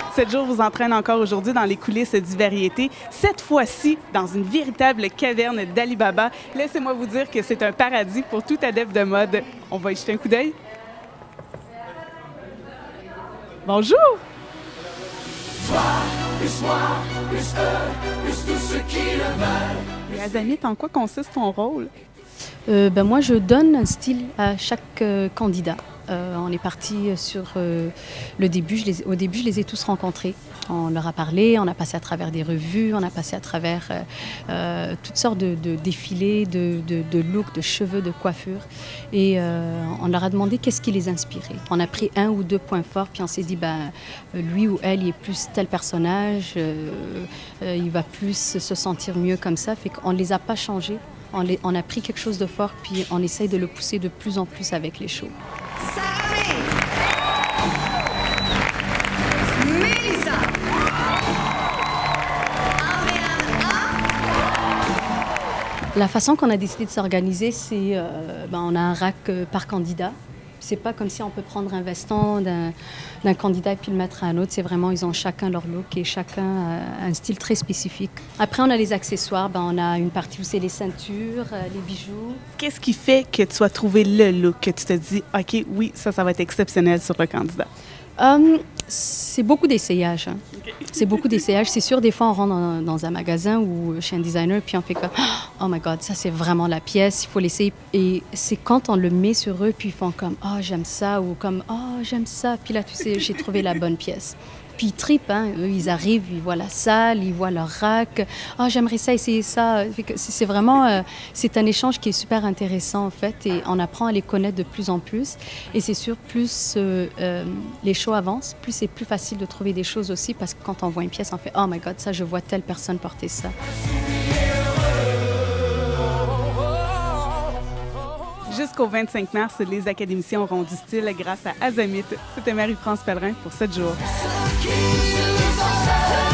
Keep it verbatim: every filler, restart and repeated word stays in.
Sept jours vous entraîne encore aujourd'hui dans les coulisses du Variété, cette fois-ci dans une véritable caverne d'Ali Baba. Laissez-moi vous dire que c'est un paradis pour tout adepte de mode. On va y jeter un coup d'œil. Bonjour! Toi, plus moi, plus eux, plus tous ceux qui le veulent. Et Azamit, en quoi consiste ton rôle? Euh, ben moi, je donne un style à chaque euh, candidat. Euh, on est parti sur euh, le début. Je les, au début, je les ai tous rencontrés. On leur a parlé, on a passé à travers des revues, on a passé à travers euh, euh, toutes sortes de, de défilés, de, de, de looks, de cheveux, de coiffures. Et euh, on leur a demandé qu'est-ce qui les inspirait. On a pris un ou deux points forts, puis on s'est dit, ben, lui ou elle, il est plus tel personnage, euh, euh, il va plus se sentir mieux comme ça. Fait qu'on ne les a pas changés. On, les, on a pris quelque chose de fort, puis on essaye de le pousser de plus en plus avec les shows. Mélissa. La façon qu'on a décidé de s'organiser, c'est euh, ben, on a un rack euh, par candidat. C'est pas comme si on peut prendre un veston d'un candidat et puis le mettre à un autre. C'est vraiment, ils ont chacun leur look et chacun a un style très spécifique. Après, on a les accessoires. Ben, on a une partie où c'est les ceintures, euh, les bijoux. Qu'est-ce qui fait que tu as trouvé le look, que tu te dis, OK, oui, ça, ça va être exceptionnel sur le candidat? Um, c'est beaucoup d'essayages. Hein. Okay. C'est beaucoup d'essayages. C'est sûr, des fois, on rentre dans, dans un magasin ou chez un designer, puis on fait comme « Oh my God, ça, c'est vraiment la pièce, il faut l'essayer. » Et c'est quand on le met sur eux, puis ils font comme « Oh, j'aime ça » ou comme « Oh, j'aime ça. » Puis là, tu sais, j'ai trouvé la bonne pièce. Puis ils tripent, hein. Eux, ils arrivent, ils voient la salle, ils voient leur rack. « Oh, j'aimerais ça, essayer ça. » C'est vraiment, euh, c'est un échange qui est super intéressant, en fait, et on apprend à les connaître de plus en plus. Et c'est sûr, plus euh, euh, les shows avancent, plus c'est plus facile de trouver des choses aussi, parce que quand on voit une pièce, on fait « Oh my God, ça, je vois telle personne porter ça. » Jusqu'au vingt-cinq mars, les académiciens auront du style grâce à Azamit. C'était Marie-France Pellerin pour sept jours.